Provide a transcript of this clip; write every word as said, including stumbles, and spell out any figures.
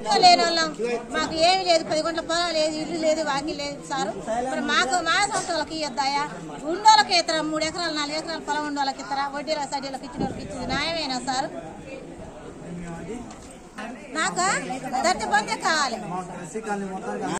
పూర్తిగా లేని వాళ్ళం, మాకు ఏమి లేదు, పది గంటల పొలం లేదు, ఇల్లు లేదు, వాకి లేదు సార్. మరి మాకు మా సంస్థలకు ఇద్దాయా? ఉండోళ్ళకి ఇస్తారా? మూడు ఎకరాలు నాలుగు ఎకరాలు పొలం ఉండోళ్ళకి ఇస్తారా? వడ్డీల సడ్డీలకు ఇచ్చిన వాళ్ళకి ఇచ్చింది న్యాయమేనా సార్? నాకు దత్తి బందే కావాలి.